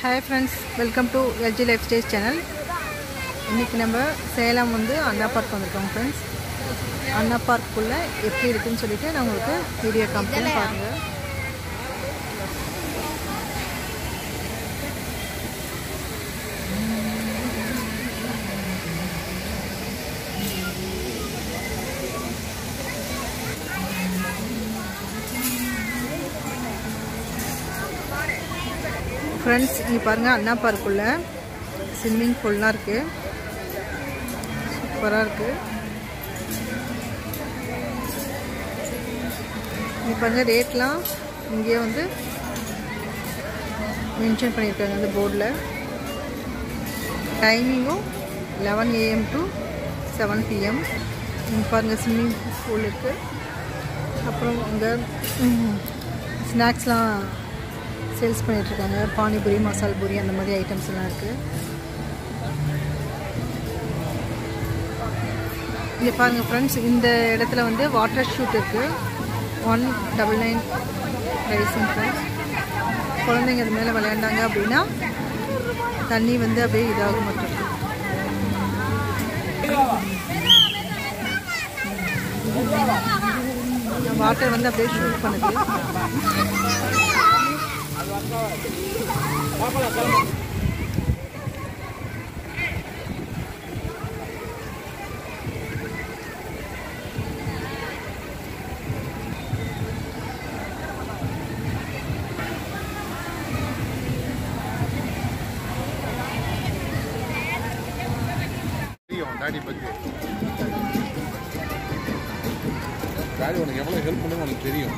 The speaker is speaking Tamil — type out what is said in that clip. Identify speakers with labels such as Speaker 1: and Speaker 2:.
Speaker 1: Hi friends, welcome to LG Lifestyle channel. இன்னைக்கு நம்ம சேலம் வந்து அண்ணா பார்க் வந்திருக்கோம் friends. அண்ணா பார்க் உள்ள எப்படி இருக்குன்னு சொல்லிட்டு நான் உங்களுக்கு வீடியோ காமிக்கிறேன் பாருங்க. फ्रेंड्स இங்க பாருங்க அண்ணா பார்க் உள்ள ஸ்விம்மிங் பூல்லாம் இருக்கு. சூப்பரா இருக்கு. இங்க பாருங்க ரேட்லாம் இங்கே வந்து மென்ஷன் பண்ணிருக்காங்க அந்த போர்டுல. டைமிங்கும் 11 AM to 7 PM. இங்க பாருங்க ஸ்விம்மிங் பூல் இருக்கு. அப்புறம் அங்க ஸ்நாக்ஸ்லாம் சேல்ஸ் பண்ணிட்டு இருக்காங்க. பானிபூரி, மசால் பூரி அந்த மாதிரி ஐட்டம்ஸ் எல்லாம் இருக்கு. இங்க பாருங்க ஃப்ரெண்ட்ஸ், இந்த இடத்துல வந்து வாட்டர் ஷூட் இருக்கு. 199 பிரைஸிங் ஃப்ரெண்ட்ஸ். குழந்தைங்க அது மேலே விளையாண்டாங்க அப்படின்னா தண்ணி வந்து அப்படியே இதாக மட்டும் வாட்டர் வந்து அப்படியே ஷூட் பண்ணுது.
Speaker 2: டாடி உனக்கு எவ்வளவு ஹெல்ப் பண்ணுங்க உனக்கு தெரியும்.